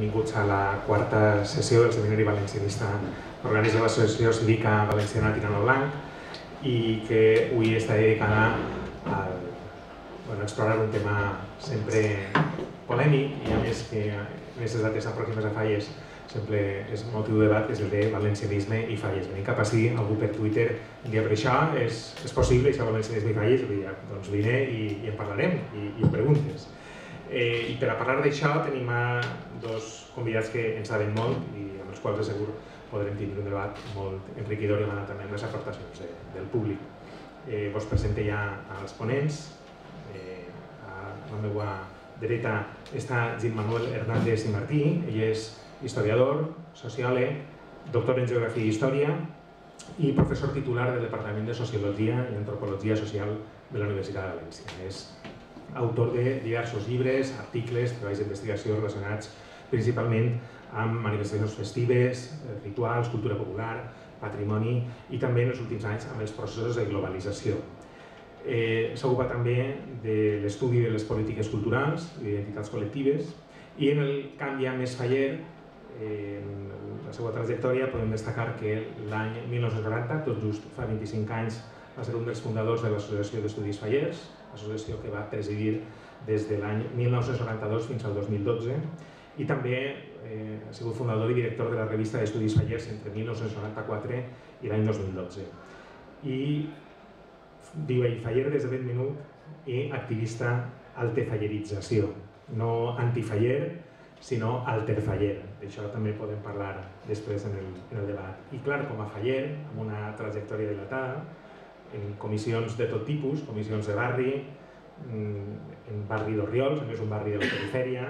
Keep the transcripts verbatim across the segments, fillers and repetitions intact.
benvinguts a la quarta sessió del Seminari Valencianista organitza l'Associació Cívica Valenciana Tirant al Blanc i que avui està dedicada a bueno, explorar un tema sempre polèmic i a més que en aquestes dates pròximes a Falles sempre és motiu de debat, que és el de valencianisme i Falles. Venim cap així, algú per Twitter dia per això, és, és possible, això valencianisme i Falles, doncs vine i, i en parlarem i, i em preguntes. Eh, I per a parlar d'això tenim a dos convidats que en saben molt i amb els quals de segur podrem tindre un debat molt enriquidor i anar també amb les aportacions de, del públic. Eh, vos presente ja als ponents. Eh, a la meva dreta està Gil Manuel Hernández i Martí. Ell és historiador, sociòleg, doctor en Geografia i Història i professor titular del Departament de Sociologia i Antropologia Social de la Universitat de València. És autor de diversos llibres, articles, treballs d'investigació relacionats principalment amb manifestacions festives, rituals, cultura popular, patrimoni i també en els últims anys amb els processos de globalització. Eh, S'ocupa també de l'estudi de les polítiques culturals i d'identitats col·lectives i en el camp ja més faller, eh, en la seva trajectòria, podem destacar que l'any mil nou-cents noranta, tot just fa vint-i-cinc anys, va ser un dels fundadors de l'Associació d'Estudis Fallers, associació que va presidir des de l'any mil nou-cents noranta-dos fins al dos mil dotze i també eh, ha sigut fundador i director de la revista d'Estudis Fallers entre mil nou-cents noranta-quatre i l'any dos mil dotze. I diu ell, faller des de ben minut i activista altefallerització, no antifaller, sinó alterfaller. D'això també podem parlar després en el, en el debat. I clar, com a faller, amb una trajectòria dilatada, en comissions de tot tipus, comissions de barri, en barri d'Orriols, a més un barri de la perifèria,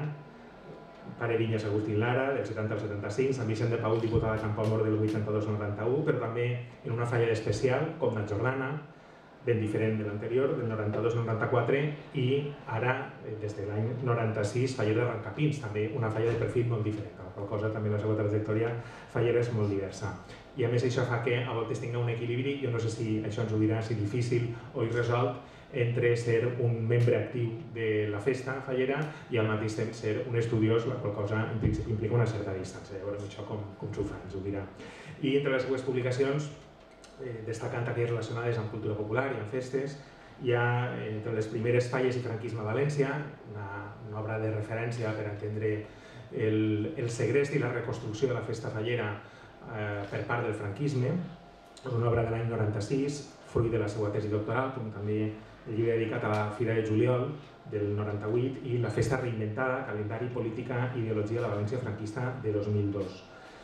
Pare Vinyes Agustín Lara, del setanta al setanta-cinc, Sant Vicent de Paül, diputada de Campoamor del vuitanta-dos al noranta-u, però també en una falla especial, com la Jordana, ben diferent de l'anterior, del noranta-dos al noranta-quatre, i ara, des de l'any noranta-sis, faller de Rancapins, també una falla de perfil molt diferent, la qual cosa també la seva trajectòria fallera és molt diversa. I a més això fa que a voltes tingui un equilibri, jo no sé si això ens ho dirà, si difícil o irresolt, entre ser un membre actiu de la festa fallera i al mateix temps ser un estudiós, la qual cosa en principi implica una certa distància. Llavors això com, com s'ho fa, ens ho dirà. I entre les seues publicacions, eh, destacant aquelles relacionades amb cultura popular i amb festes, hi ha entre les primeres Falles i franquisme a València, una, una obra de referència per entendre el, el segrest i la reconstrucció de la festa fallera eh, per part del franquisme. És una obra de l'any noranta-sis, fruit de la seva tesi doctoral, com també el llibre dedicat a la Fira de Juliol del noranta-vuit i la Festa Reinventada, calendari, política i ideologia de la València franquista de dos mil dos.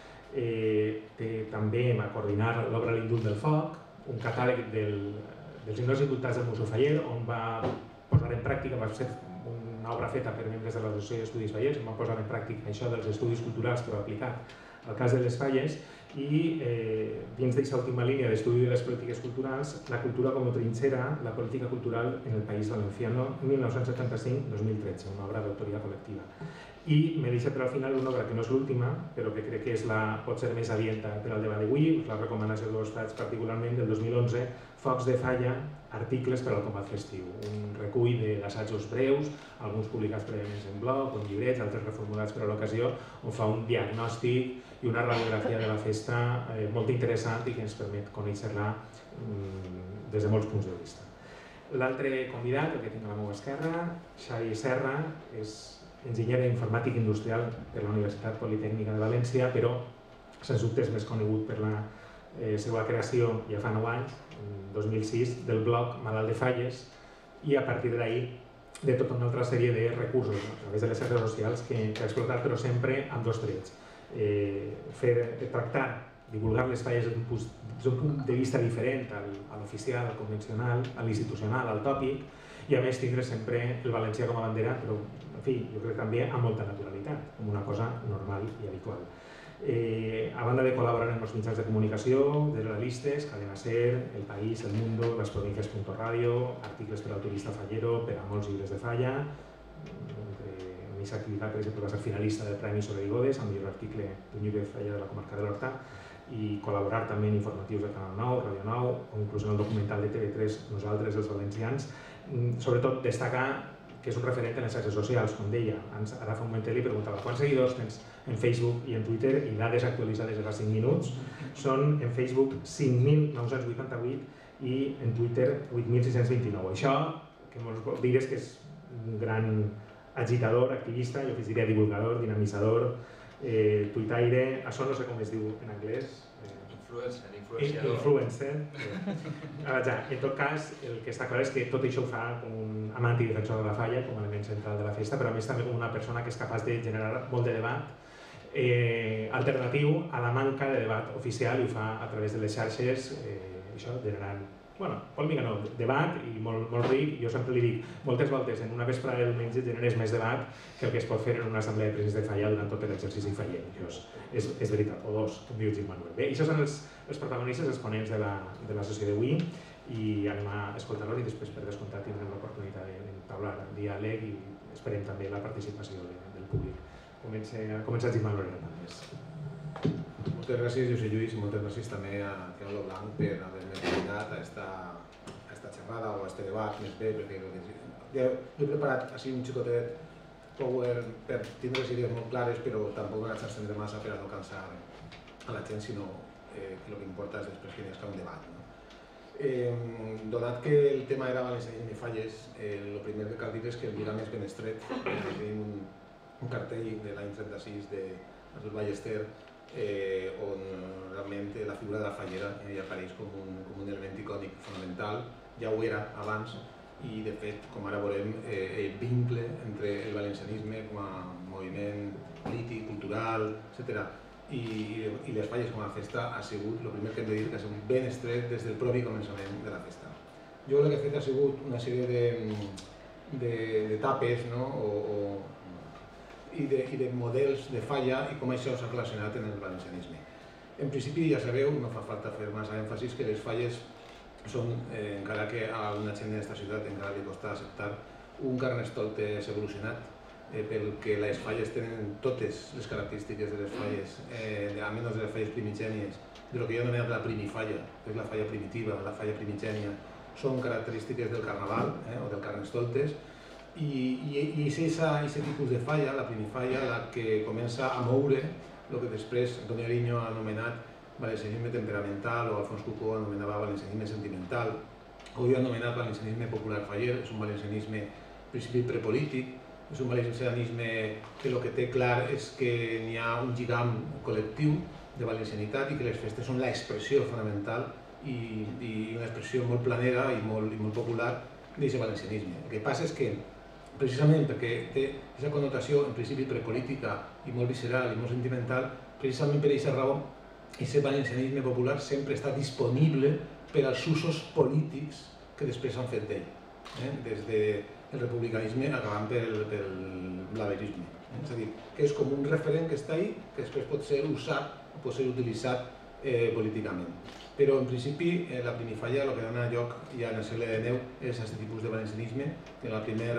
Eh, té també a coordinar l'obra L'Indult del Foc, un catàleg del, dels indults indultats del Museu Faller, on va posar en pràctica, va ser una obra feta per membres de l'Associació d'Estudis Fallers, on va posar en pràctica això dels estudis culturals, però aplicat al cas de les falles, i eh, dins d'aquesta última línia d'estudi de les polítiques culturals, la cultura com a trinxera, la política cultural en el País Valenciano, mil nou-cents setanta-cinc a dos mil tretze, una obra d'autoria col·lectiva. I m'he deixat per al final una obra que no és l'última, però que crec que és la, pot ser més adienta per al debat d'avui, la recomanació que vos faig particularment del dos mil onze, Focs de Falla, articles per al combat festiu. Un recull d'assajos breus, alguns publicats prèviament en blog, en llibrets, altres reformulats per a l'ocasió, on fa un diagnòstic i una radiografia de la festa eh, molt interessant i que ens permet conèixer-la mm, des de molts punts de vista. L'altre convidat, el que tinc a la meva esquerra, Xavi Serra, és enginyer informàtic industrial per la Universitat Politècnica de València, però sens dubte és més conegut per la eh, seva creació ja fa nou anys, en dos mil sis, del blog Malalt de Falles, i a partir d'ahir de tota una altra sèrie de recursos a través de les xarxes socials que, que ha explotat, però sempre amb dos trets. Eh, fer, tractar, divulgar les falles des d'un punt de vista diferent al, a l'oficial, al convencional, a l'institucional, al tòpic, i a més tindre sempre el valencià com a bandera, però en fi, jo crec també amb molta naturalitat, com una cosa normal i habitual. Eh, a banda de col·laborar amb els mitjans de comunicació, de realistes, Cadena Ser, El País, El Mundo, Las Provincias punto radio, articles per al turista fallero, per a molts llibres de falla. En aquesta activitat, per exemple, va ser finalista del Premi Soler i Godes, amb el millor article d'un llibre de falla de la comarca de l'Horta, i col·laborar també en informatius de Canal nou, Ràdio nou, o inclús en el documental de T V tres Nosaltres, els valencians. Sobretot destacar que és un referent en les xarxes socials, com deia. Ara fa un moment li preguntava quants seguidors tens en Facebook i en Twitter, i dades actualitzades de fa cinc minuts són en Facebook cinc mil nou-cents vuitanta-vuit i en Twitter vuit mil sis-cents vint-i-nou. Això, que ens vol dir és que és un gran agitador, activista, jo diria divulgador, dinamitzador, eh, tuitaire, això no sé com es diu en anglès. Influencer, influenciador. Influencer. Ara ja, en tot cas, el que està clar és que tot això ho fa com un amant i defensor de la falla, com a element central de la festa, però a més també com una persona que és capaç de generar molt de debat eh, alternatiu a la manca de debat oficial, i ho fa a través de les xarxes, eh, això, generant, bueno, polèmica no, debat i molt, molt ric. Jo sempre li dic, moltes voltes en una vesprada de diumenge generes més debat que el que es pot fer en una assemblea de presidents de falla durant tot l'exercici fallant. És, és, és veritat, o dos, com diu Gil Manuel. Bé, això són els, els protagonistes, els ponents de la, de la sessió d'avui, i anem a escoltar-los i després, per descomptat, tindrem l'oportunitat d'entablar diàleg i esperem també la participació de, del públic. Comença, comença Gil Manuel Hernández. Moltes gràcies, José Lluís, i moltes gràcies també a Teolo Blanc per haver-me convidat a esta, a esta xerrada o a este debat més bé, perquè ja he preparat així un xicotet power per tindre les idees molt clares, però tampoc m'he d'estendre massa per a no cansar a la gent, sinó eh, que el que importa és després que hi ha un debat. No? Eh, donat que el tema era valencianisme i falles, el eh, primer que cal dir és que el lligam és ben estret. Eh, tenim un, un cartell de l'any trenta-sis d'Artur Ballester, Eh, on realment la figura de la fallera eh, apareix com un, com un element icònic fonamental. Ja ho era abans, i de fet, com ara veurem, eh, el vincle entre el valencianisme com a moviment polític, cultural, etcètera, i, i les falles com a festa ha sigut, el primer que hem de dir, que ha sigut ben estret des del propi començament de la festa. Jo el que he fet ha sigut una sèrie d'etapes, no? o, o I de, i de models de falla i com això s'ha relacionat en el valencianisme. En principi, ja sabeu, no fa falta fer massa èmfasis, que les falles són, eh, encara que a una gent d'esta ciutat encara li costa acceptar, un carnestoltes evolucionat, eh, perquè les falles tenen totes les característiques de les falles, eh, almenys de les falles primigènies, de lo que jo anomenat la primifalla, que és la falla primitiva, la falla primigènia, són característiques del carnaval eh, o del carnestoltes. I, i, i és aquest tipus de falla, la primifalla, la que comença a moure el que després Antoni Ariño ha anomenat valencianisme temperamental, o Alfons Cucó anomenava valencianisme sentimental, o jo he anomenat valencianisme popular faller. És un valencianisme en principi prepolític, és un valencianisme que el que té clar és que n'hi ha un lligam col·lectiu de valencianitat i que les festes són l'expressió fonamental i, i una expressió molt planera i molt, i molt popular d'aquest valencianisme. El que passa és que precisament perquè té aquesta connotació en principi prepolítica i molt visceral i molt sentimental, precisament per aquesta raó, aquest valencianisme popular sempre està disponible per als usos polítics que després s'han fet d'ell, eh? des del republicanisme acabant pel, pel blaverisme. Eh? És a dir, que és com un referent que està ahí, que després pot ser usat, pot ser utilitzat eh, políticament. Però en principi eh, la primifalla, el que dona lloc ja en el segle deu, és aquest tipus de valencianisme que en la, primer,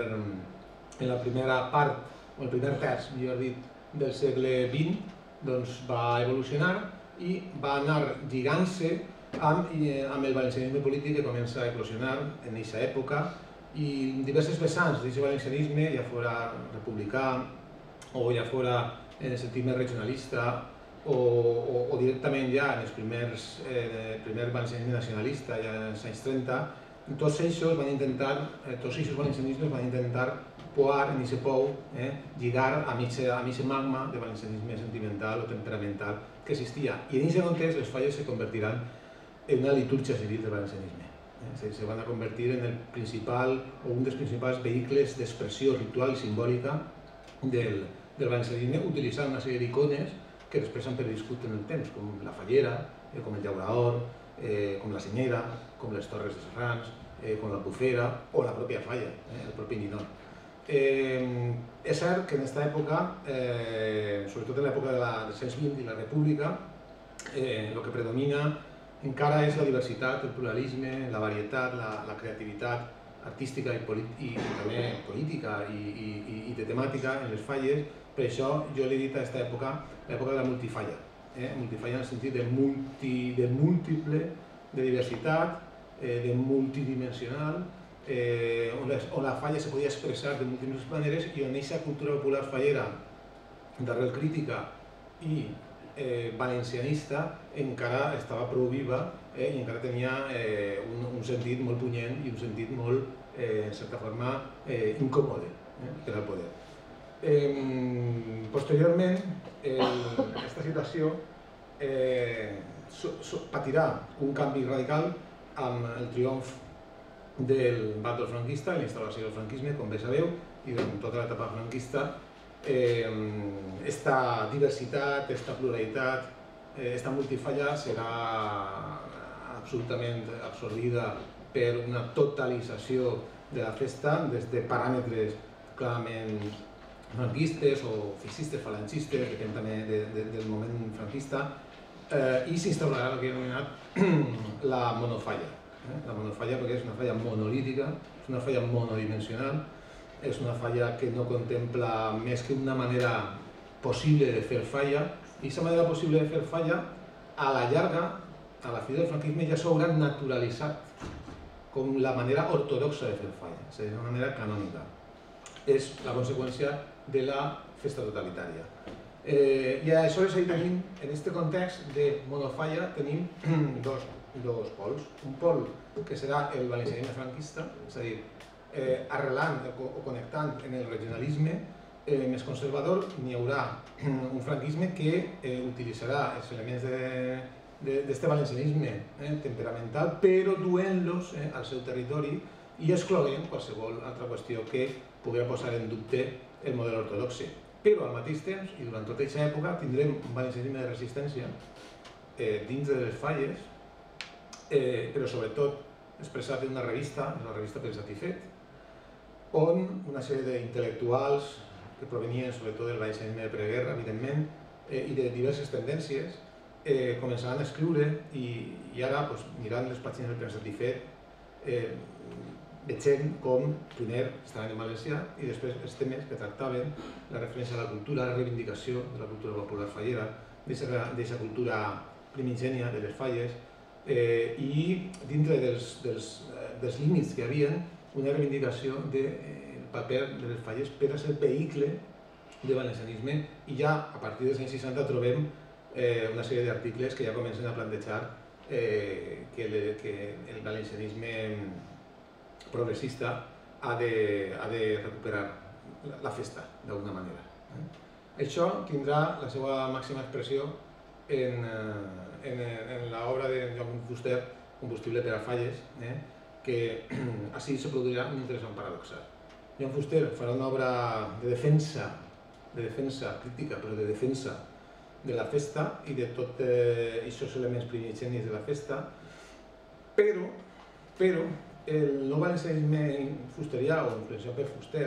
en la primera part, o el primer terç, millor dit, del segle vint, doncs va evolucionar i va anar lligant-se amb, amb el valencianisme polític que comença a eclosionar en aquesta època, i diverses vessants d'aquest valencianisme, ja fora republicà o ja fora en el sentit més regionalista, O, o, o directament ja en els primers, eh, primer valencianisme nacionalista, ja als anys trenta, tots ells van intentar, eh, tots ells valencianismes van intentar poar en aquest pou, eh, lligar a aquest magma de valencianisme sentimental o temperamental que existia. I en aquest context les falles se convertiran en una litúrgia civil del valencianisme. Eh? Se, se van a convertir en el principal o un dels principals vehicles d'expressió ritual i simbòlica del, del valencianisme, utilitzant una sèrie d'icones que després han perviscut en el temps, com la fallera, eh, com el llauraor, eh, com la senyera, com les torres de Serrans, eh, com la bufera o la pròpia falla, eh, el propi ninot. Eh, és cert que en aquesta època, eh, sobretot en l'època de la, dels anys vint i la República, eh, el que predomina encara és la diversitat, el pluralisme, la varietat, la, la creativitat artística i, i també política i, i, i de temàtica en les falles. Per això jo l'he dit a aquesta època, l'època de la multifalla. Eh? Multifalla en el sentit de, multi, de múltiple, de diversitat, eh, de multidimensional on la falla se podia expressar de múltiples maneres i on aquesta cultura popular fallera d'arrel crítica i valencianista encara estava prou viva i encara tenia un sentit molt punyent i un sentit molt, en certa forma, incòmode per al poder. Posteriorment, aquesta situació patirà un canvi radical amb el triomf del bàndol franquista, la instal·lació del franquisme, com bé sabeu, i durant tota l'etapa franquista, aquesta diversitat, aquesta pluralitat, aquesta multifalla serà absolutament absorbida per una totalització de la festa, des de paràmetres clarament franquistes o fixistes, falangistes, depèn també del moment franquista, i s'instaurarà el que he anomenat la monofalla. La monofalla perquè és una falla monolítica, és una falla monodimensional, és una falla que no contempla més que una manera possible de fer falla, i aquesta manera possible de fer falla, a la llarga, a la fi del franquisme, ja s'haurà naturalitzat com la manera ortodoxa de fer falla, és a dir, una manera canònica. És la conseqüència de la festa totalitària. I aleshores ahí tenim, en aquest context de monofalla, tenim dos pols. Un pol que serà el valencianisme franquista, és a dir, arrelant o connectant en el regionalisme més conservador, n'hi haurà un franquisme que utilitzarà els elements d'aquest valencianisme temperamental, però duent-los al seu territori i excloent qualsevol altra qüestió que pugui posar en dubte el model ortodoxe. Però al mateix temps, i durant tota aquesta època, tindrem un valencianisme de resistència dins de les falles, però sobretot expressat en una revista, la revista Pel Satisfet, on una sèrie d'intel·lectuals que provenien sobretot del valencianisme de preguerra, evidentment, i de diverses tendències, començaran a escriure i ara, mirant les pàgines del Pel Satisfet, veiem com primer estaven en valencià i després els temes que tractaven, la referència a la cultura, la reivindicació de la cultura popular fallera, d'aquesta cultura primigènia de les falles, i dintre dels límits que hi havia, una reivindicació del paper de les falles per a ser vehicle de valencianisme, i ja a partir dels anys seixanta trobem una sèrie d'articles que ja comencen a plantejar que el valencianisme progressista ha de recuperar la festa d'alguna manera. Això tindrà la seva màxima expressió en l'obra de Joan Fuster, Combustible per a falles, que així se produirà un interessant paradoxal. Joan Fuster farà una obra de defensa, de defensa crítica, però de defensa de la festa i de tots aquests elements primigenis de la festa, però, però, el nou valencianisme fusterià o influenciat per Fuster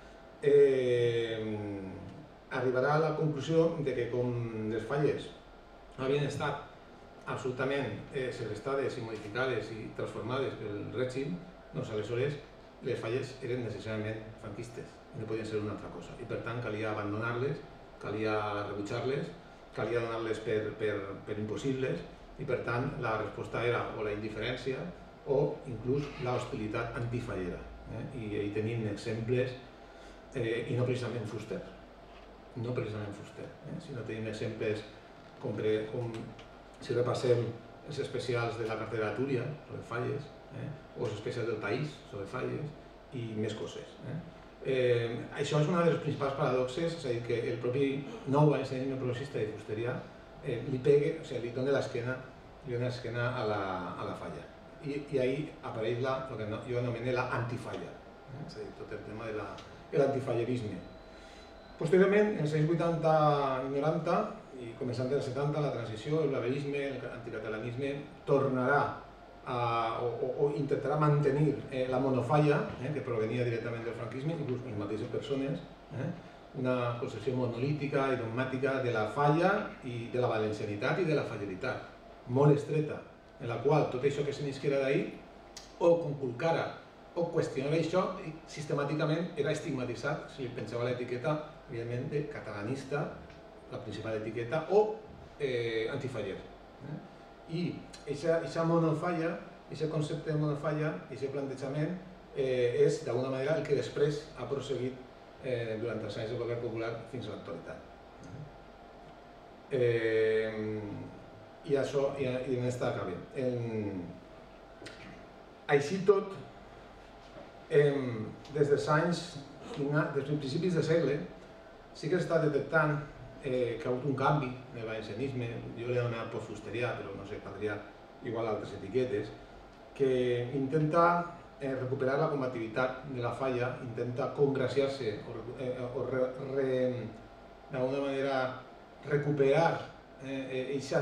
arribarà a la conclusió que com les falles havien estat absolutament segrestades i modificades i transformades pel règim, doncs aleshores les falles eren necessàriament franquistes i no podien ser una altra cosa, i per tant calia abandonar-les, calia rebutjar-les, calia donar-les per impossibles, i per tant la resposta era o la indiferència o inclús l'hostilitat antifallera. I ahí tenim exemples, i no precisament Fuster, no precisament Fuster, sinó tenim exemples com si repassem els especials de la cartera de Túria sobre falles, o els especials del País sobre falles, i més coses. Això és una de les principals paradoxes, és a dir, que el propi nou valencianisme progressista de Fusterià li dona l'esquena a la falla. I ahí apareix el que jo anomeno l'antifalla, és a dir, tot el tema de l'antifallerisme. Posteriorment, en els anys vuitanta i noranta, i començant dels setanta, la transició, el blaverisme, l'anticatalanisme, tornarà o intentarà mantenir la monofalla, que provenia directament del franquisme, inclús les mateixes persones, una concepció monolítica i dogmàtica de la falla i de la valencianitat i de la falleritat, molt estreta, en la qual tot això que se n'isquera d'ahir o conculcara o qüestionara això, sistemàticament era estigmatitzat si li pensava l'etiqueta, evidentment, de catalanista, la principal etiqueta, o antifaller. I aquesta monofalla, aquest concepte de monofalla, aquest plantejament, és d'alguna manera el que després ha prosseguit durant els anys del govern popular fins a l'actualitat. I això, i en aquesta acabem. Així tot, des dels anys, des dels principis del segle, sí que s'està detectant que ha hagut un canvi en el valencianisme, jo li he donat postfusterià, però no sé, caldria igual altres etiquetes, que intenta recuperar la combativitat de la falla, intenta congraciar-se o d'alguna manera recuperar aquest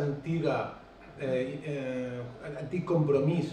antic compromís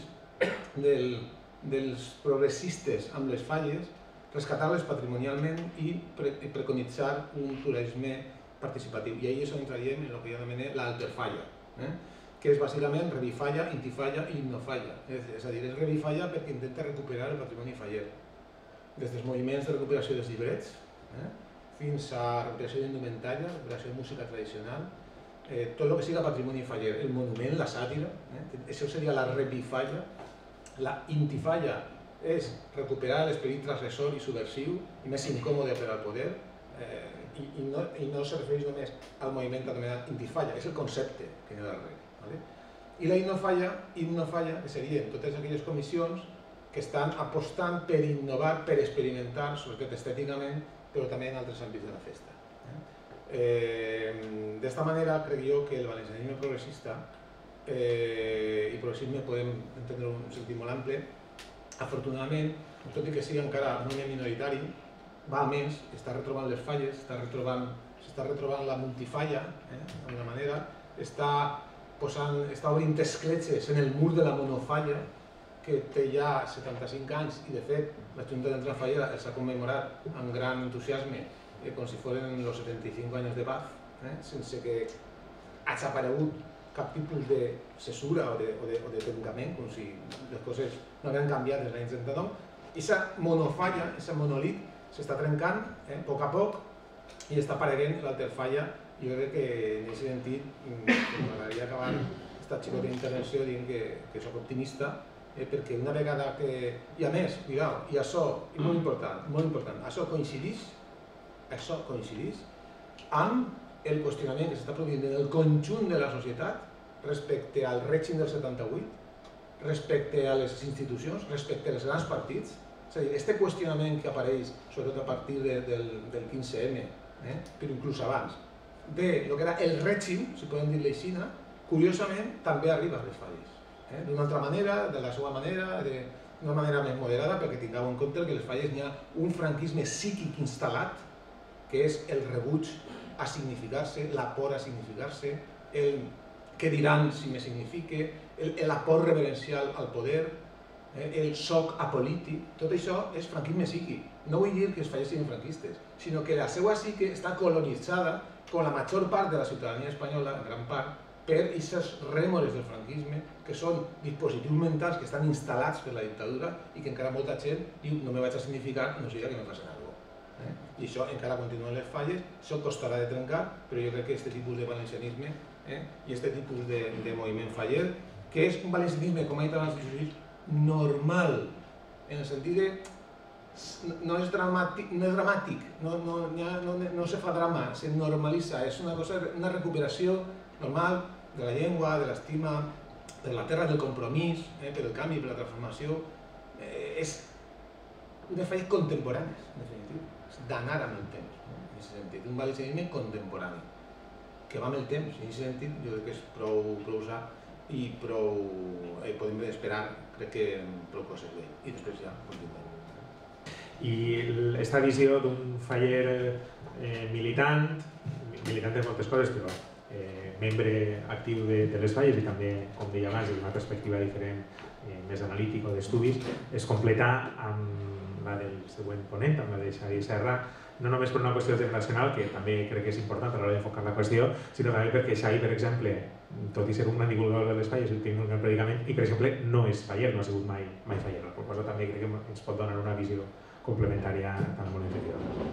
dels progressistes amb les falles, rescatar-les patrimonialment i preconitzar un pluralisme participatiu. I ahí és on entraríem en el que jo anomené l'alterfalla, que és bàsicament revifalla, intifalla i himnofalla. És a dir, és revifalla perquè intenta recuperar el patrimoni faller. Des dels moviments de recuperació dels llibrets fins a recuperació d'indumentària, recuperació de música tradicional, tot el que siga patrimoni faller, el monument, la sàtira, això seria la revifalla. La intifalla és recuperar l'esperit transgressor i subversiu i més incòmode per al poder, i no se refereix només al moviment anomenat intifalla, és el concepte que hi ha darrere. I la himnofalla, que serien totes aquelles comissions que estan apostant per innovar, per experimentar, sobretot estèticament, però també en altres àmbits de la festa. D'esta manera, crec jo que el valencianisme progressista, i progressisme podem entendre un sentit molt ample, afortunadament, tot i que sigui encara un moviment minoritari, va a més, està retrobant les falles, s'està retrobant la multifalla, d'alguna manera, està obrint escletxes en el mur de la monofalla, que té ja setanta-cinc anys i, de fet, la Junta d'Entrada Fallera els ha commemorat amb gran entusiasme, com si foren els setanta-cinc anys de paz, sense que hagi aparegut cap tipus de cesura o de tancament, com si les coses no havien canviat des de l'any trenta-nou. I aquesta monofalla, aquest monolit, s'està trencant a poc a poc i està apareguent l'alterfalla. Jo crec que en aquest sentit m'agradaria acabar aquesta xicota intervenció dient que soc optimista, perquè una vegada que... I a més, cuidao, i això, i molt important, molt important, això coincideix, això coincideix amb el qüestionament que s'està produint en el conjunt de la societat respecte al règim del setanta-vuit, respecte a les institucions, respecte als grans partits. És a dir, aquest qüestionament que apareix, sobretot a partir del quinze eme, però inclús abans, de lo que era el règim, si podem dir-li així, curiosament també arriba a les falles. D'una altra manera, de la seva manera, d'una manera més moderada, perquè tingueu en compte que les falles n'hi ha un franquisme psíquic instal·lat, que és el rebuig a significar-se, la por a significar-se, el què diran si me signifique, la por reverencial al poder, el soc apolític, tot això és franquisme psíquic. No vull dir que els falles siguin franquistes, sinó que la seva psique està colonitzada, com la major part de la ciutadania espanyola, en gran part, per aquestes rèmores del franquisme, que són dispositius mentals que estan instal·lats per la dictadura i que encara molta gent diu no me vaig a significar, no sigui que me facin alguna cosa. I això encara continuen les falles, això costarà de trencar, però jo crec que aquest tipus de valencianisme i aquest tipus de moviment faller, que és un valencianisme, com ha dit abans, normal, en el sentit de no és dramàtic, no se fa drama, se normalitza, és una recuperació normal de la llengua, de l'estima, per la terra del compromís, per el canvi, per la transformació. És un falles contemporanis, en definitiva, és d'anar amb el temps, en aquest sentit, un valencianisme contemporani, que va amb el temps, en aquest sentit jo crec que és prou sa i prou, podem esperar, crec que prou coses bé, i després ja continuem. I aquesta visió d'un faller militant, militant de moltes coses, però membre actiu de les falles i també, com deia abans, d'una perspectiva diferent, més analítica o d'estudis, es completa amb la del següent ponent, amb la de Xavi Serra, no només per una qüestió generacional, que també crec que és important a l'hora d'enfocar la qüestió, sinó també perquè Xavi, per exemple, tot i ser un gran divulgador de les falles, té un gran predicament i, per exemple, no és faller, no ha sigut mai faller. La cosa també crec que ens pot donar una visió complementària tan molt enriquidora.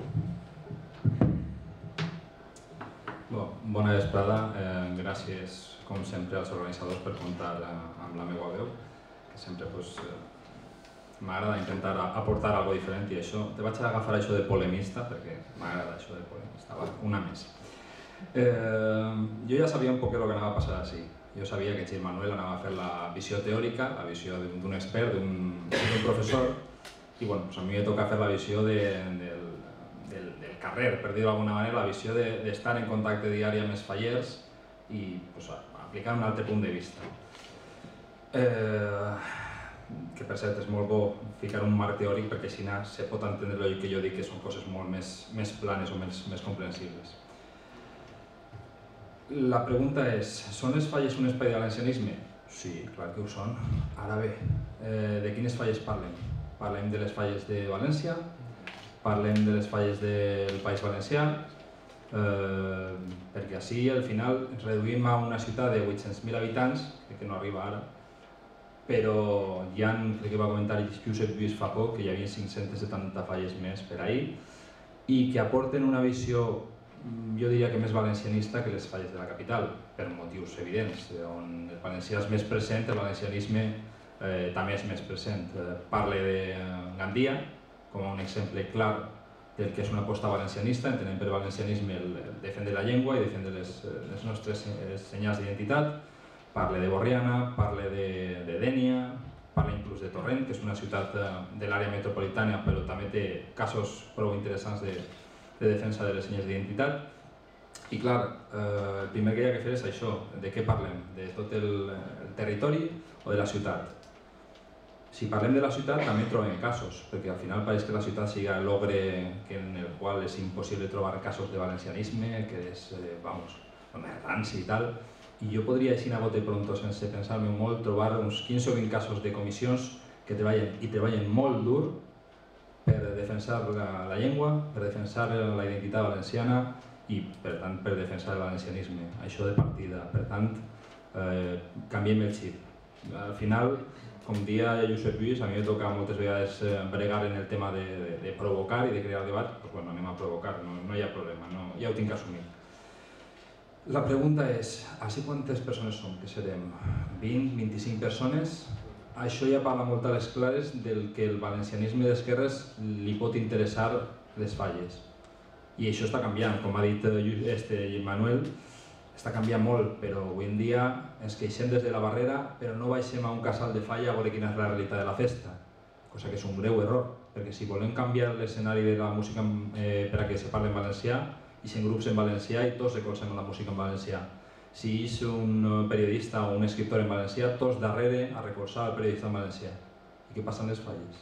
Bona vesprada, gràcies com sempre als organitzadors per comptar amb la meva veu, que sempre m'agrada intentar aportar alguna cosa diferent i això, te vaig agafar això de polemista perquè m'agrada això de polemista, va, una més. Eh, jo ja sabia un poc el que anava a passar així. Jo sabia que Gil Manuel anava a fer la visió teòrica, la visió d'un expert, d'un professor, i bueno, pues a mi me toca fer la visió de, del, del, del carrer, per dir-ho d'alguna manera, la visió d'estar de, en contacte diari amb els fallers i pues, aplicar un altre punt de vista. Eh, que per cert és molt bo ficar un marc teòric perquè així se pot entendre el que jo dic que són coses molt més, més planes o més, més comprensibles. La pregunta és, són les falles un espai de valencianisme? Sí, clar que ho són. Ara bé, eh, de quines falles parlem? Parlem de les falles de València? Parlem de les falles del País Valencià? Eh, perquè així al final ens reduïm a una ciutat de vuit-cents mil habitants, crec que no arriba ara, però ja crec que va comentar Josep Lluís fa poc que hi havia cinc-centes setanta falles més per ahir i que aporten una visió, jo diria que més valencianista que les falles de la capital, per motius evidents, on el valencià és més present, el valencianisme eh, també és més present. Eh, parle de Gandia com un exemple clar del que és una aposta valencianista, entenem per valencianisme el, el defendre la llengua i defendre les, les nostres senyals d'identitat. Parle de Borriana, parle de, de Dénia, parla inclús de Torrent, que és una ciutat de l'àrea metropolitana, però també té casos prou interessants de, de defensa de les senyes d'identitat. I clar, eh, el primer que hi ha que fer és això, de què parlem? De tot el, el territori o de la ciutat? Si parlem de la ciutat també trobem casos, perquè al final pareix que la ciutat sigui l'ogre en el qual és impossible trobar casos de valencianisme, que és, eh, vamos, només ranci i tal. I jo podria, així a bote pronto, sense pensar-me molt, trobar uns quinze o vint casos de comissions que treballen i treballen molt dur per defensar la, la llengua, per defensar la identitat valenciana i, per tant, per defensar el valencianisme. Això de partida. Per tant, eh, canviem el xip. Al final, com dia Josep Lluís, a mi me toca moltes vegades bregar en el tema de, de, de provocar i de crear debat, doncs bueno, anem a provocar, no, no hi ha problema, no, ja ho tinc que assumir. La pregunta és, així quantes persones som? Que serem vint, vint-i-cinc persones? Això ja parla molt a les clares del que el valencianisme d'esquerres li pot interessar les falles. I això està canviant, com ha dit este Manuel, està canviant molt, però avui en dia ens queixem des de la barrera, però no baixem a un casal de falla a veure quina és la realitat de la festa, cosa que és un greu error, perquè si volem canviar l'escenari de la música eh, per a que se parli en valencià, i si en grups en valencià i tots recolzem la música en valencià. Si és un periodista o un escriptor en valencià, tots darrere a recolzar el periodista en valencià. I què passa amb les falles?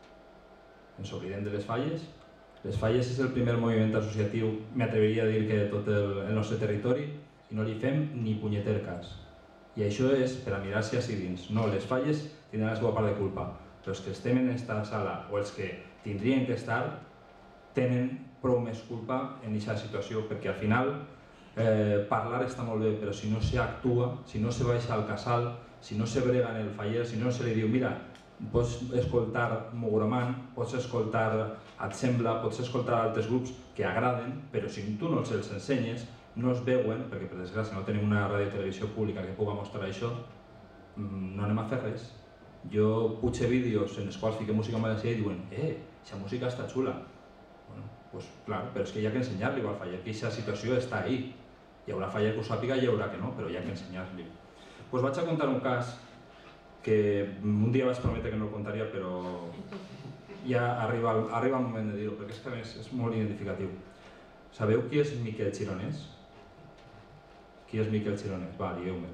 Ens oblidem de les falles? Les falles és el primer moviment associatiu, m'atreviria a dir que de tot el, el nostre territori, i no li fem ni punyeter cas. I això és per a mirar-se així dins. No, les falles tindran la seva part de culpa, però els que estem en aquesta sala o els que tindrien que estar tenen prou més culpa en aquesta situació, perquè al final eh, parlar està molt bé, però si no s'actua, si no se baixa al casal, si no se brega en el faller, si no se li diu, mira, pots escoltar Mogroman, pots escoltar Et Sembla, pots escoltar altres grups que agraden, però si tu no els ensenyes, no es veuen, perquè per desgràcia no tenim una ràdio i televisió pública que pugui mostrar això, no anem a fer res. Jo puig vídeos en els quals fiquem música en valencià i diuen, eh, aquesta música està xula. Bueno, pues clar, però és que hi ha que ensenyar-li al faller, que aquesta situació està ahí. Hi haurà faller que ho sàpiga i hi haurà que no, però hi ha que ensenyar-li. Pues vaig a contar un cas que un dia vaig prometre que no el contaria, però ja arriba, arriba el moment de dir-ho, perquè és que a més és molt identificatiu. Sabeu qui és Miquel Xironès? Qui és Miquel Xironès? Va, digueu-me.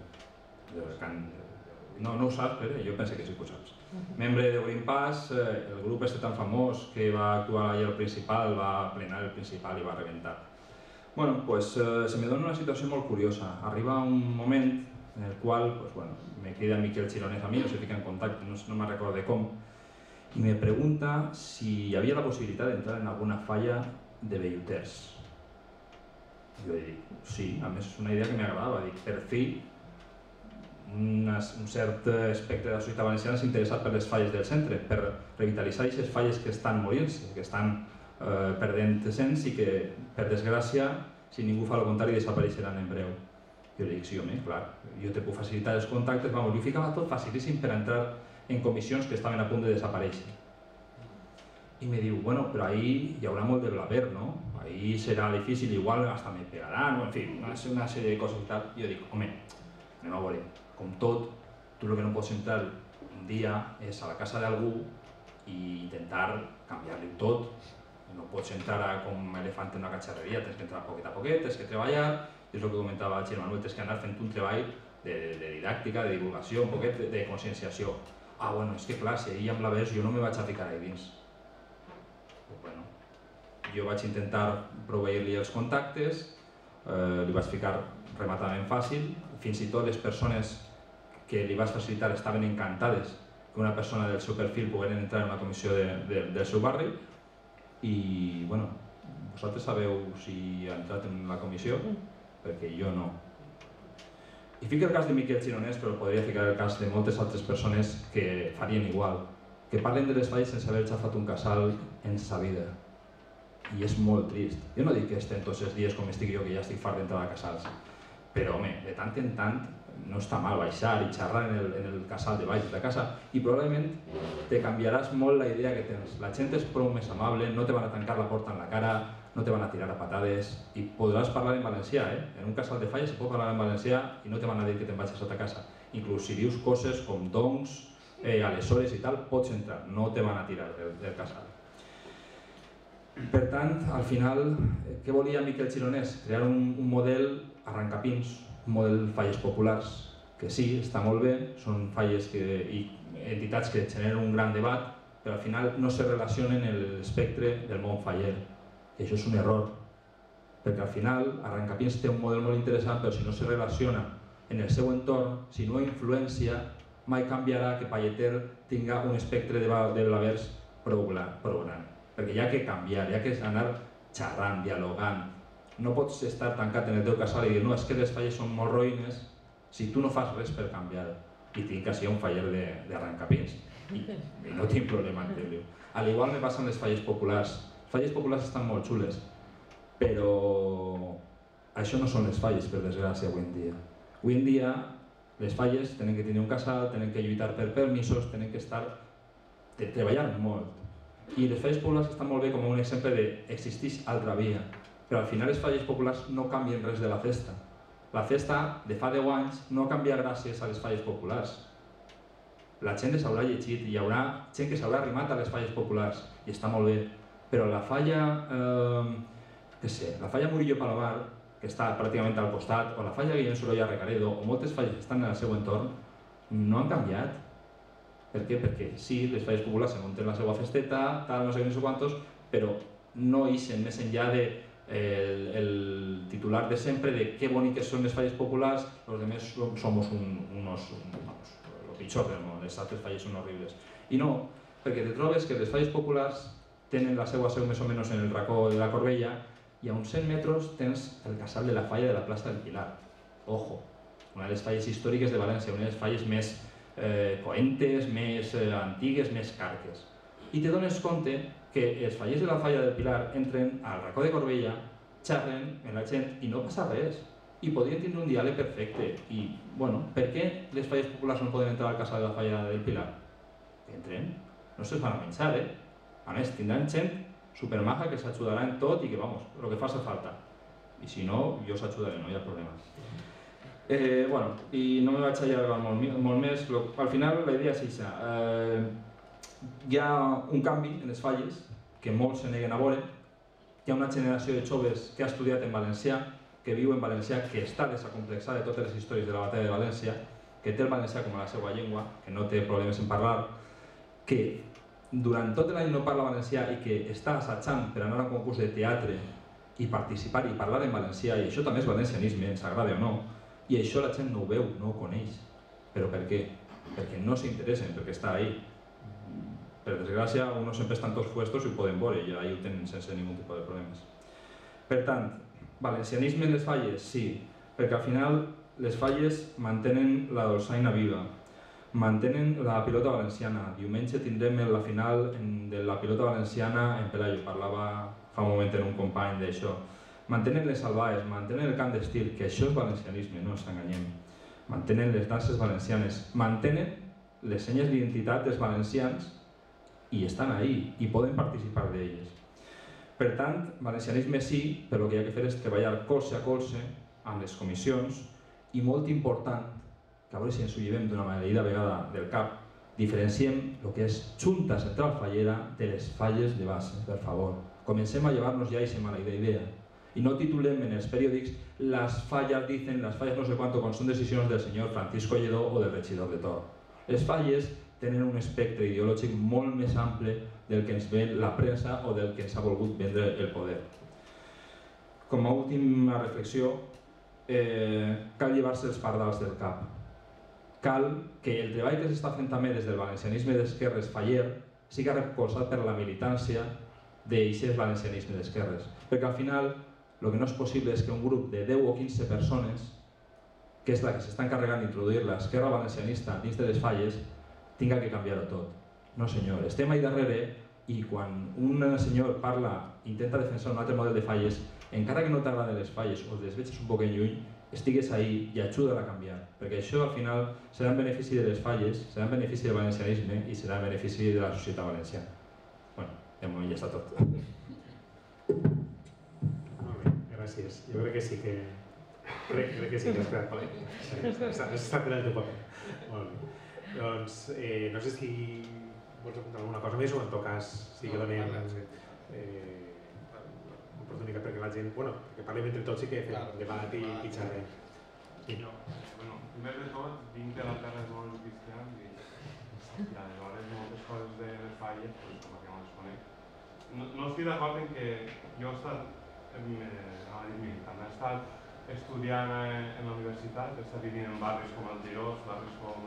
No, no ho saps, però jo penso que sí que ho saps. Membre de Green Pass, el grup este tan famós que va actuar allà al Principal, va plenar el Principal i va rebentar. Bueno, pues se me dona una situació molt curiosa. Arriba un moment en el qual, pues bueno, me crida Miquel Xironès a mi, no se fica en contacte, no, no me recordo de com, i me pregunta si hi havia la possibilitat d'entrar en alguna falla de velluters. Jo dic, sí, a més és una idea que m'agradava, dic, per fi un cert espectre de la societat valenciana s'ha interessat per les falles del centre, per revitalitzar aquestes falles que estan morint-se, que estan eh, perdent sens i que, per desgràcia, si ningú fa el contrari, desapareixeran en breu. Jo dic, sí, home, clar, jo te puc facilitar els contactes, vamos, jo ficava tot facilíssim per entrar en comissions que estaven a punt de desaparèixer. I me diu, bueno, però ahí hi haurà molt de blaver, no? Ahí serà difícil, igual hasta me pegaran, o en fi, una, una sèrie de coses i tal. I jo dic, home, anem a veure, com tot, tu el que no pots entrar un dia és a la casa d'algú i intentar canviar-li tot. No pots entrar com elefant en una catxarreria, tens que entrar poquet a poquet, tens que treballar, és el que comentava el Xer Manuel, tens que anar fent un treball de, de didàctica, de divulgació, un poquet de, de conscienciació. Ah, bueno, és que clar, si ahir amb la ves jo no me vaig a ficar ahí dins. Pues bueno, jo vaig intentar proveir-li els contactes, eh, li vaig ficar rematadament fàcil, fins i tot les persones que li vaig facilitar estaven encantades que una persona del seu perfil pogués entrar en una comissió de, de, del seu barri i, bueno, vosaltres sabeu si ha entrat en la comissió? Perquè jo no. I fico el cas de Miquel Gironès, però podria ficar el cas de moltes altres persones que farien igual, que parlen de les falles sense haver xafat un casal en sa vida. I és molt trist. Jo no dic que estem tots els dies com estic jo, que ja estic fart d'entrar a casals, però home, de tant en tant no està mal baixar i xerrar en el, en el casal de baix de casa i probablement te canviaràs molt la idea que tens. La gent és prou més amable, no te van a tancar la porta en la cara, no te van a tirar a patades i podràs parlar en valencià, eh? En un casal de falles se pot parlar en valencià i no te van a dir que te'n vagis a ta casa. Inclús si dius coses com doncs, eh, aleshores i tal, pots entrar, no te van a tirar del, del casal. Per tant, al final, què volia Miquel Gironès? Crear un, un model arrencapins, un model falles populars, que sí, està molt bé, són falles que, i entitats que generen un gran debat, però al final no se relacionen en l'espectre del món faller. I això és un error, perquè al final Arrencapins té un model molt interessant, però si no se relaciona en el seu entorn, si no influència, mai canviarà que Palleter tinga un espectre de, de blavers prou gran. Perquè hi ha que canviar, hi ha que anar xerrant, dialogant. No pots estar tancat en el teu casal i dir no, és que les falles són molt roïnes si tu no fas res per canviar. I tinc que ser un faller d'Arrencapins. I, I no tinc problema en dir-li. Al igual me passen les falles populars. Les falles populars estan molt xules, però això no són les falles, per desgràcia, avui en dia. Avui en dia, les falles tenen que tenir un casal, tenen que lluitar per permisos, tenen que estar de treballar molt. I les falles populars estan molt bé com un exemple d'existeix altra via, però al final les falles populars no canvien res de la festa. La festa de fa deu anys no canvia gràcies a les falles populars. La gent s'haurà llegit i hi haurà gent que s'haurà arrimat a les falles populars i està molt bé, però la falla, eh, què sé, la falla Murillo Palomar, que està pràcticament al costat, o la falla Guillem Sorolla Recaredo, o moltes falles que estan en el seu entorn, no han canviat. Per què? Perquè sí, les falles populars se munten la seva festeta, tal, no sé què, no sé quantos, però no ixen més enllà de el, el titular de sempre de qué boniques són les falles populars, los demás somos un, unos, un, vamos, lo pitjor del món, les altres falles són horribles. I no, perquè te trobes que les falles populars tenen la seva seu més o menys en el racó de la Corbella i a uns cent metres tens el casal de la falla de la plaça del Pilar. Ojo, una de les falles històriques de València, una de les falles més eh, coentes, més eh, antigues, més carques. I te dones compte que els fallers de la falla del Pilar entren al racó de Corbella, xerren amb la gent i no passa res. I podrien tindre un diàleg perfecte. I, bueno, per què les falles populars no poden entrar al casal de la falla del Pilar? Que entren, no se'ls van a menjar, eh? A més, tindran gent supermaja que s'ajudarà en tot i que, vamos, el que faci falta. I si no, jo s'ajudaré, no hi ha problema. Eh, bueno, i no me vaig allargar molt, molt més, però al final la idea és això. Eh, hi ha un canvi en les falles que molts se neguen a veure. Hi ha una generació de joves que ha estudiat en valencià, que viu en valencià, que està desacomplexada de totes les històries de la batalla de València, que té el valencià com a la seva llengua, que no té problemes en parlar, que durant tot l'any no parla valencià i que està assajant per anar a un concurs de teatre i participar i parlar en valencià, i això també és valencianisme, ens agrada o no, i això la gent no ho veu, no ho coneix. Però per què? Perquè no s'interessen, perquè està ahí. Per desgràcia, unos sempre estan tots puestos i ho poden veure, i ahí ho tenen sense ningú tipus de problemes. Per tant, valencianisme en les falles? Sí, perquè al final les falles mantenen la dolçaina viva, mantenen la pilota valenciana. Diumenge tindrem la final de la pilota valenciana en Pelayo, parlava fa un moment en un company d'això. Mantenen les salvaes, mantenen el cant d'estil, que això és valencianisme, no ens enganyem. Mantenen les danses valencianes, mantenen les senyes d'identitat dels valencians i estan ahí i poden participar d'elles. Per tant, valencianisme sí, però el que hi ha que fer és treballar colze a colze amb les comissions i molt important, que a veure si ens ho llevem d'una maleïda vegada del cap, diferenciem el que és Junta Central Fallera de les falles de base, per favor. Comencem a llevar-nos ja aquesta maleïda idea i no titulem en els periòdics les falles dicen, les falles no sé quanto, quan són decisions del senyor Francisco Lledó o del regidor de Tor. Les falles tenen un espectre ideològic molt més ample del que ens ven la premsa o del que ens ha volgut vendre el poder. Com a última reflexió, eh, cal llevar-se els pardals del cap. Cal que el treball que s'està fent també des del valencianisme d'esquerres faller siga recolzat per la militància d'aquest valencianisme d'esquerres. Perquè al final el que no és possible és que un grup de deu o quinze persones, que és la que s'està encarregant d'introduir l'esquerra valencianista dins de les falles, tinga que canviar-ho tot. No senyor, estem ahí darrere i quan un senyor parla, intenta defensar un altre model de falles, encara que no t'agraden les falles o les veig un poc en lluny, estigues ahí i ajuda a canviar, perquè això al final serà en benefici de les falles, serà en benefici del valencianisme i serà en benefici de la societat valenciana. Bueno, de moment ja està tot. Molt bé, gràcies. Jo crec que sí que... Crec, crec que sí que has quedat palent. Has estat fent el teu paper. Molt bé. Doncs, eh, no sé si vols apuntar alguna cosa més o en tot cas sí que donem eh, oportunitat perquè la gent, bueno, perquè parlem entre tots i que fem debat i, i xerrem. Sí. Jo, bueno, primer de tot, vinc de la terra de molts cristians i, i aleshores moltes coses de les falles, pues, com que no les conec. No, no estic d'acord en que jo he estat, eh, a dir militant, he estat estudiant en la universitat, he estat vivint en barris com el Girós, barris com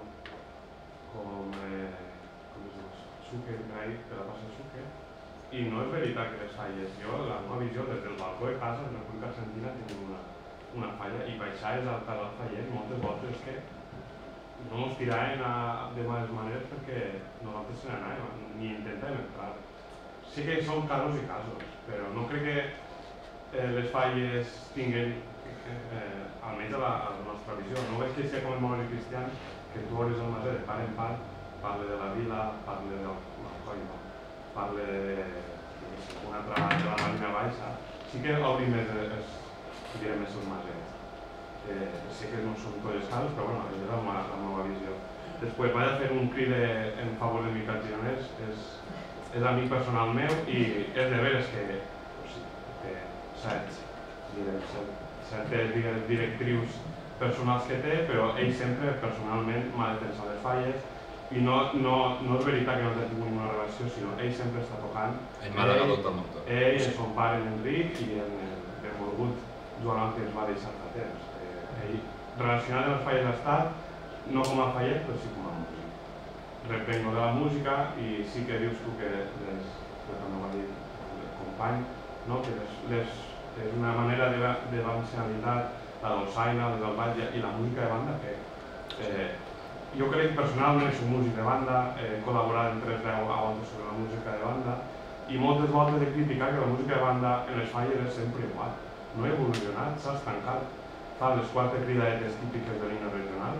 com, eh, com es diu, Suque, de la plaça Suque, i no és veritat que les falles. Jo, la meva visió, des del balcó de casa, en el República Argentina, tenim una, una falla, i baixar és altar al fallet, moltes voltes és que no ens tiraven a, de males maneres perquè nosaltres se n'anàvem, ni intentàvem entrar. Sí que són casos i casos, però no crec que eh, les falles tinguin, eh, almenys a la, a la nostra visió. No veig que sigui com el món cristià, que tu obres el maser de part en part, parle de la vila, parle del Coiba, parle de una altra de la Marina Baixa. Sí que obrim més, direm, més el maser. Eh, sé que no són tots els casos, però bueno, és la, la meva visió. Després vaig a fer un crit en favor de Miquel Gironès, és, és amic personal meu i és de veres que, o sigui, que certs, direm, certes directrius personals que té, però ell sempre personalment m'ha defensat les falles i no, no, no és veritat que no té tingut una relació, sinó ell sempre està tocant. Ell m'ha regalat el motor. Ell, el son pare en Enric i el benvolgut Joan Ángel va deixar fa temps. Eh, ell, relacionat amb les falles d'estat, no com a fallet, però sí com a músic. Repengo de la música i sí que dius tu que les, que també va dir el company, no? Que les, les, és una manera de, de valencianitat, la dolçaina, des del ball i la música de banda que eh, jo crec personalment soc músic de banda, he col·laborat en tres deu a voltes sobre la música de banda i moltes voltes he criticat que la música de banda en les falles és sempre igual. No ha evolucionat, s'ha estancat. Fan les quatre cridadetes típiques de l'himne regional.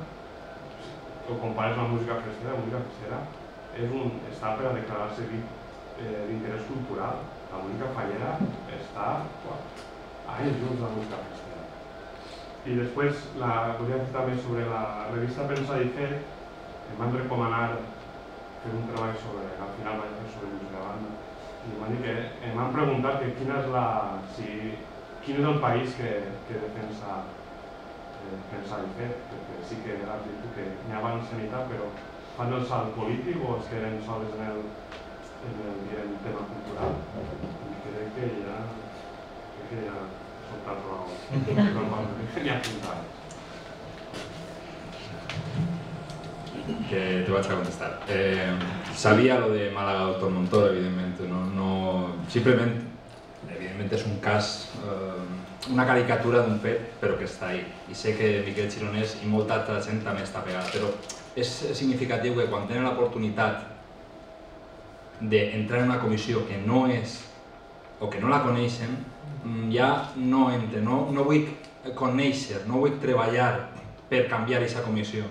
O compares la música festera, la música festera és un, està per a declarar-se eh, d'interès cultural. La música fallera està a anys junts la música festera. I després, la, volia dir també sobre la revista Pensa i Fer, em van recomanar fer un treball sobre, al final vaig fer sobre música de banda, i em van dir que, em van preguntar que quina és la, si, quin és el país que, que defensa eh, Pensa i Fer, perquè sí que has dit que n'hi ha valencianitat, però fan el salt polític o es queden sols en el, en el, en el tema cultural? I crec que ja, crec que ja soltat raó, n'hi ha apuntat. Que te vaig a contestar. Eh, sabia lo de Málaga Doctor Montoro, evidentment, no, no, simplement, evidentment és un cas, eh, una caricatura d'un fet, però que està ahí. I sé que Miquel Gironès i molta altra gent també està pegada, però és significatiu que quan tenen l'oportunitat d'entrar en una comissió que no és, o que no la coneixen, ja no entra, no, no vull conèixer, no vull treballar per canviar aquesta comissió.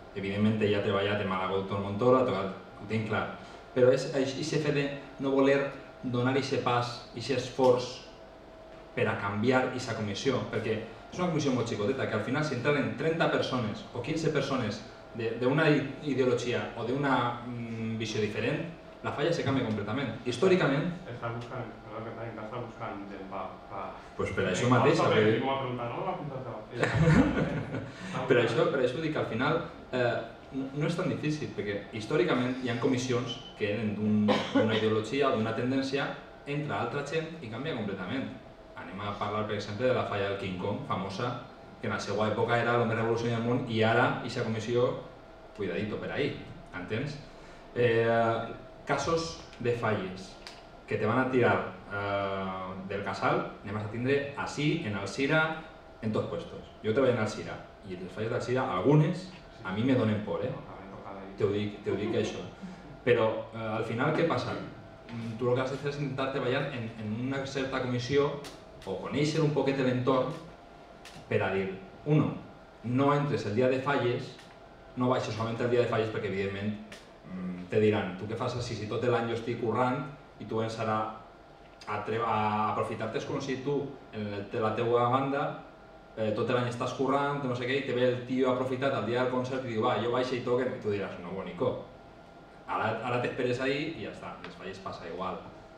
Evidentment ell ha treballat en Malagó Doctor Montoro, ho tinc clar, però és aquest fet de no voler donar aquest pas, aquest esforç per a canviar aquesta comissió, perquè és una comissió molt xicoteta, que al final si entren trenta persones o quinze persones d'una ideologia o d'una visió diferent, la falla se canvia completament. Històricament... Està buscant, perdó que t'ha està buscant del pa... Doncs per això mateix... M'ho ha preguntat, no? M'ha preguntat. Per això dic que al final no és tan difícil, perquè històricament hi ha comissions que eren d'una ideologia o d'una tendència, entra altra gent i canvia completament. Anem a parlar, per exemple, de la falla del King Kong, famosa, que en la seva època era el més revolucionari del món i ara aquesta comissió, cuidadito per ahí, entens? Casos de falles que te van a tirar del casal, anem a tindre així, en Alzira, en tots puestos. Jo treballo en Alzira i les falles d'Alzira, algunes, a mi me donen por, eh? Te ho dic això. Però al final què passa? Tu el que has de fer és intentar treballar en una certa comissió o conèixer un poquet l'entorn per a dir, uno, no entres el dia de falles, no baixes solament el dia de falles perquè evidentment te diran, tu què fas així si tot l'any jo estic currant i tu vens ara a aprofitar-te com si tu en la teua banda tot l'any estàs currant, no sé què, i te ve el tio aprofitat al dia del concert i diu, va, jo baixa i toquen, i tu diràs, no, bonico, ara t'esperes ahí i ja està, les falles passa igual.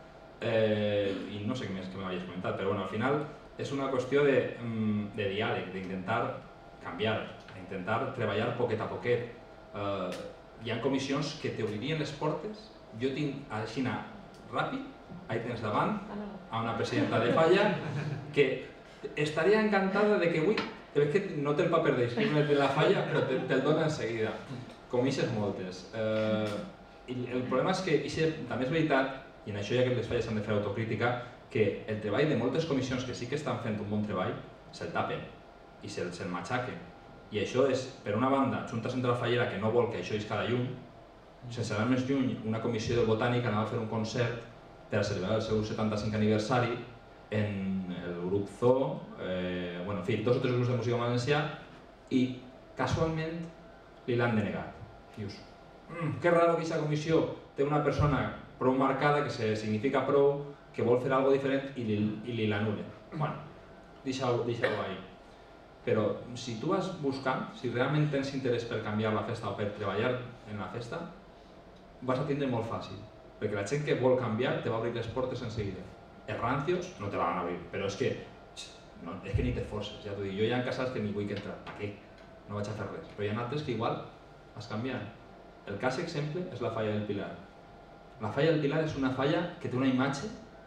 I no sé què més que m'havies comentat, però al final és una qüestió de diàleg, d'intentar canviar, d'intentar treballar poquet a poquet. Hi ha comissions que t'obririen les portes, jo tinc així ràpid, ahí tens davant, a una presidenta de falla, que estaria encantada de que avui, és que no té el paper d'inscriure de la falla, però te'l dona enseguida. Com ixes moltes. El problema és que també és veritat, i en això ja que les falles han de fer autocrítica, que el treball de moltes comissions que sí que estan fent un bon treball, se'l tapen i se'l matxaquen. I això és, per una banda, Junta Central Fallera que no vol que això isca de llum, sense anar més lluny, una comissió del Botànic anava a fer un concert per a celebrar el seu setanta-cinquè aniversari en el grup Zoo, en fi, dos o tres grups de música valencià, i casualment li l'han denegat. Dius, que raro que aquesta comissió té una persona prou marcada, que significa prou, que vol fer alguna cosa diferent i li l'anul·len. Bueno, deixa-ho ahí. Però si tu vas buscant, si realment tens interès per canviar la festa o per treballar en la festa, vas a tindre molt fàcil, perquè la gent que vol canviar te va obrir les portes en seguida. Els rancios no te la van obrir, però és que és que ni t'esforces, ja t'ho dic. Jo hi ha casals que ni vull entrar, a què? No vaig a fer res. Però hi ha altres que igual vas canviant. El cas exemple és la falla del Pilar. La falla del Pilar és una falla que té una imatge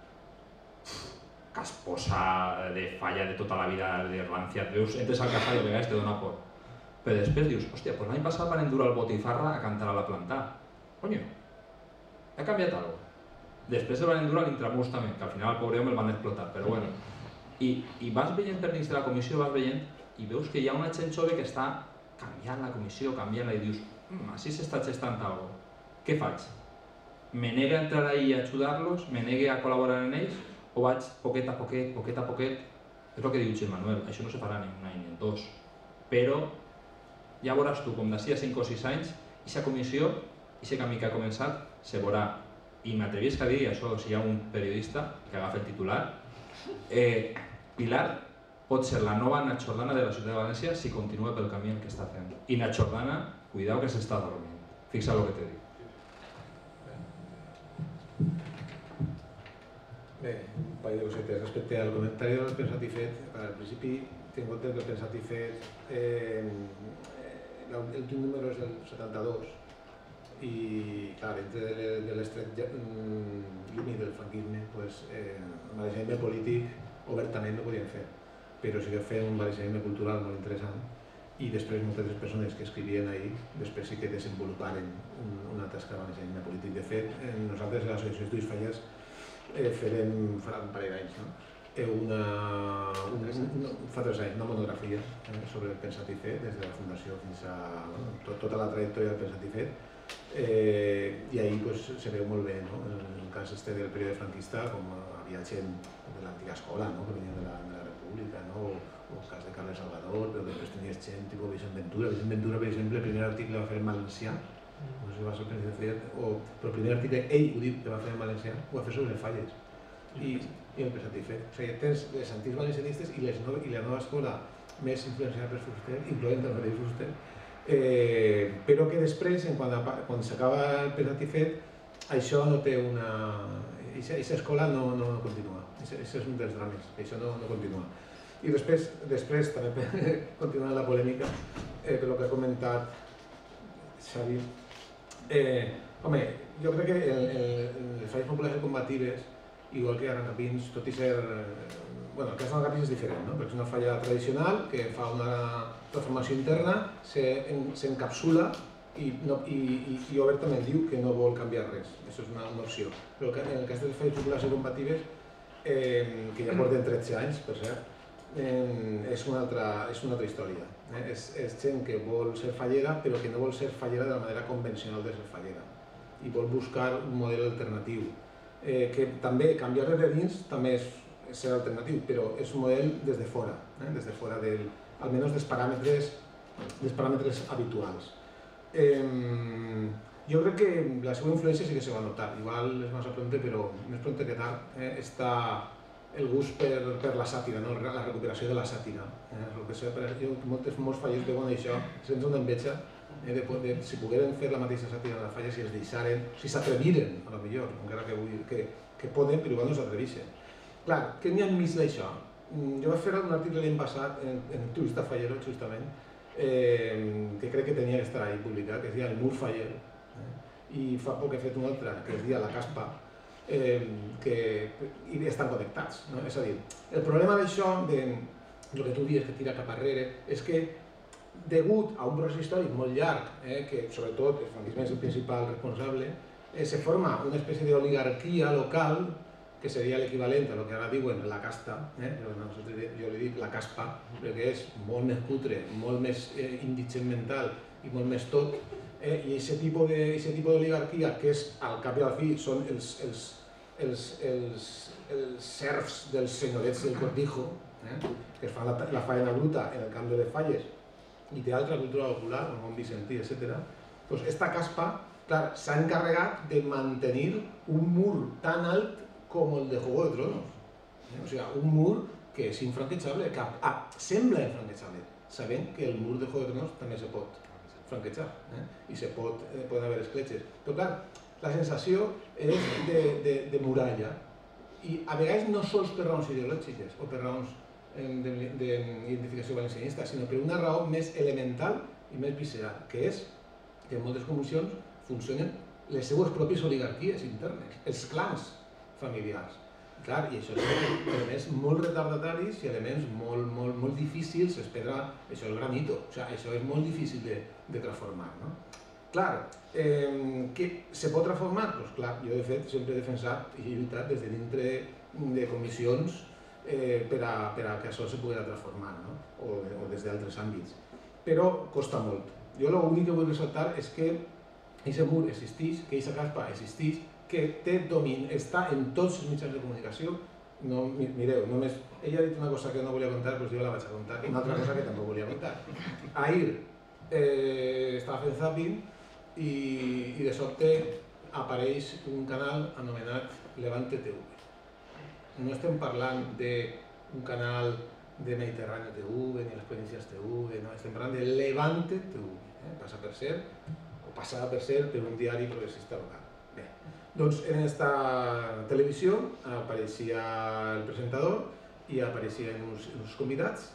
casposa, de falla de tota la vida, de rancia. Veus, entres al casal i a vegades te dona por. Però després dius, hòstia, doncs l'any passat van endur al Botifarra a cantar a la planta. Coño, ha canviat alguna cosa. Després el van endur a l'Intramús també, que al final el pobre home el van explotar, però bueno. I vas veient per dins de la comissió, vas veient, i veus que hi ha una gent jove que està canviant la comissió, canviant-la, i dius, així s'està gestant alguna cosa. Què faig? Me negue a entrar ahí a ajudar-los, me negue a col·laborar en ells, o vaig poquet a poquet, poquet a poquet, és el que diu Gil Manuel, això no se farà ni un any ni dos, però ja veuràs tu, com d'ací a cinc o sis anys, aquesta comissió, aquest camí que ha començat, se veurà, i m'atrevies a dir, això si hi ha un periodista que agafa el titular, Pilar pot ser la nova Nacho Jordana de la ciutat de València si continua pel camí que està fent. I Nacho Jordana, cuidao que s'està dormint, fixa el que te dic. Bé, un parell de cosetes. Respecte al comentari del pensat i fet, al principi tinc en compte que el pensat i fet l'últim número és del setanta-dos i, clar, entre de l'estret límit del franquisme, el barejament polític obertament no podien fer, però sí que feien un barejament cultural molt interessant i després moltes de les persones que escrivien ahí després sí que desenvoluparen una tasca de barejament polític. De fet, nosaltres a l'Associació d'Estudis Falles farem, farà un parell d'anys, fa tres anys, una monografia sobre el pensat i fet, des de la fundació fins a tota la trajectòria del pensat i fet, i ahir se veu molt bé el cas del període franquista, com havia gent de l'antiga escola que venia de la República pública, no? O el cas de Carles Salvador, però després tenies gent tipus Vicent Ventura. Vicent Ventura, per exemple, el primer article va fer en valencià, no sé si va ser el primer, o el primer article, ell ho diu, que va fer en valencià, ho va fer sobre falles. I, i el Pesatifet. O sigui, tens les antics valencianistes i, les no, i la nova escola més influenciada per Fuster, incloent el mateix Fuster, eh, però que després, quan, quan s'acaba el Pesatifet, això no té una... Aquesta escola no, no, no continua. Això és un dels drames, això no, no continua. I després, després també continuant la polèmica, eh, per el que ha comentat Xavi, eh, home, jo crec que el, el, les falles populars i combatives, igual que Arrancapins, tot i ser... Eh, bueno, el cas d'Arrancapins és diferent, no? Perquè és una falla tradicional que fa una transformació interna, s'encapsula i, no, i, i, i obertament diu que no vol canviar res. Això és una, una opció. Però en el cas de les falles populars i combatives, eh, que ja porten tretze anys, per cert, Eh, és, una altra, és una altra història. Eh? És, és gent que vol ser fallera, però que no vol ser fallera de la manera convencional de ser fallera. I vol buscar un model alternatiu. Eh, que també canviar de dins també és, és ser alternatiu, però és un model des de fora, eh? Des de fora del, almenys dels paràmetres, dels paràmetres habituals. Eh, jo crec que la seva influència sí que se va notar. Igual és massa pronte, però més pronte que tard eh? Està el gust per, per la sàtira, no? La recuperació de la sàtira. Eh? Jo, molts, molts fallers veuen això, sents una enveja eh? de, de, si pogueren fer la mateixa sàtira en la falla, si es deixaren, si s'atreviren, a lo millor, encara que, vull, que, que poden, però igual no s'atreveixen. Clar, què n'hi ha enmig d'això? Jo vaig fer un article l'any passat en, en Turista Fallero, justament, eh, que crec que tenia que estar ahí publicat, que es deia El mur faller, eh? I fa poc he fet un altre, que es deia La caspa, Eh, que i estan connectats, no? És a dir, el problema d'això, de el que tu dius que tira cap arrere, és que degut a un procés històric molt llarg, eh, que sobretot el franquisme és el principal responsable, eh, se forma una espècie d'oligarquia local que seria l'equivalent a el que ara diuen la casta, eh? Jo li dic la caspa, perquè és molt més cutre, molt més eh, indigent mental i molt més tot. Eh, I aquest tipus d'oligarquia, que és, al cap i al fi, són els, els, els, els, els serfs dels senyorets del cortijo, eh, que es fan la, la faena bruta en el camp de les falles, i té altra cultura popular, el món vicentí, etcètera. Doncs esta caspa, clar, s'ha encarregat de mantenir un mur tan alt com el de Juego de Tronos. Eh? O sigui, un mur que és infranquejable, que ah, sembla infranquejable, sabent que el mur de Juego de Tronos també se pot franquejar, eh? I se pot, eh, poden haver escletxes. Però clar, la sensació és de, de, de muralla, i a vegades no sols per raons ideològiques o per raons eh, d'identificació valencianista, sinó per una raó més elemental i més visceral, que és que en moltes comissions funcionen les seues pròpies oligarquies internes, els clans familiars. Clar, i això són elements molt retardataris i elements molt, molt, molt difícils, es pedra, això és el granito, o sigui, això és molt difícil de, de transformar, no? Clar, eh, que se pot transformar? Doncs clar, jo de fet sempre he defensat i he lluitat des de dintre de comissions eh, per, a, per a que això se pugui transformar, no? O, o des d'altres àmbits, però costa molt. Jo l'únic que vull ressaltar és que aquest mur existeix, que aquesta caspa existeix, que té domini, està en tots els mitjans de comunicació. No, mireu, només, ella ha dit una cosa que no volia contar, però jo la vaig a contar, una altra cosa que tampoc volia contar. Ahir eh, estava fent zapping i, i de sobte apareix un canal anomenat Levante T V. No estem parlant d'un canal de Mediterráneo T V ni les Provincias T V, no, estem parlant de Levante T V, eh? Passa per ser, o passava per ser per un diari progressista local. Bé, doncs en esta televisió apareixia el presentador i apareixien uns, uns convidats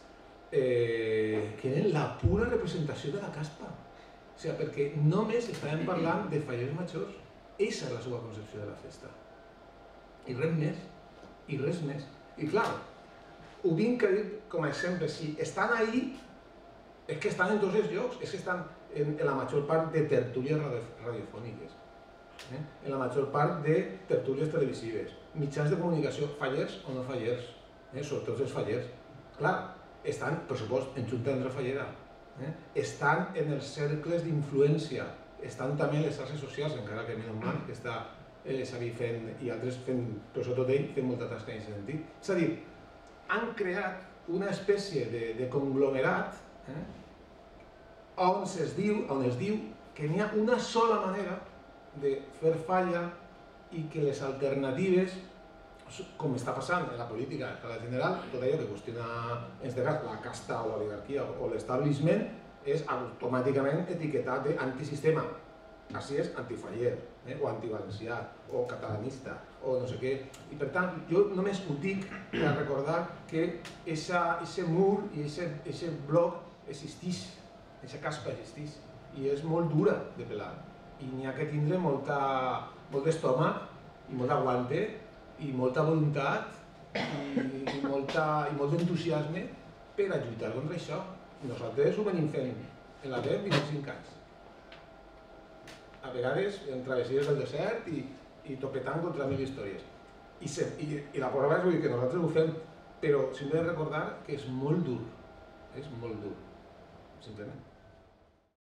eh, que eren la pura representació de la caspa. O sigui, perquè només estàvem parlant de fallers majors. Eixa és la seva concepció de la festa. I res més, i res més. I clar, ho vinc a dir com a exemple, si estan ahí, és que estan en tots els llocs, és que estan en, en la major part de tertúlies radiofòniques. Eh? En la major part de tertúlies televisives, mitjans de comunicació, fallers o no fallers, eh? Sobretot els fallers. Clar, estan, per supost, en Junta d'Andra Fallera, eh? Estan en els cercles d'influència, estan també en les xarxes socials, encara que menys mal que està eh, Xavi fent, i altres fent, però sobretot ell, fent molta tasca en aquest sentit. És a dir, han creat una espècie de, de conglomerat eh, on, es diu, on es diu que n'hi ha una sola manera de fer falla i que les alternatives, com està passant en la política en general, tot allò que qüestiona en aquest cas la casta o l'oligarquia o l'establishment és automàticament etiquetat d'antisistema. Així és antifaller, eh? o antivalencià, o catalanista, o no sé què. I per tant, jo només ho dic per recordar que aquest mur i aquest bloc existeix, aquesta caspa existeix, i és molt dura de pelar. I n'hi ha que tindre molta, molt d'estómac, i molt d'aguante, i molta voluntat, i, i, molta, i molt d'entusiasme per a lluitar contra això. Nosaltres ho venim fent en la D E M vint-i-cinc anys. A vegades en travessies del desert i, i topetant contra mil històries. I, se, i, i la prova és que nosaltres ho fem, però simplement recordar que és molt dur, és molt dur, simplement.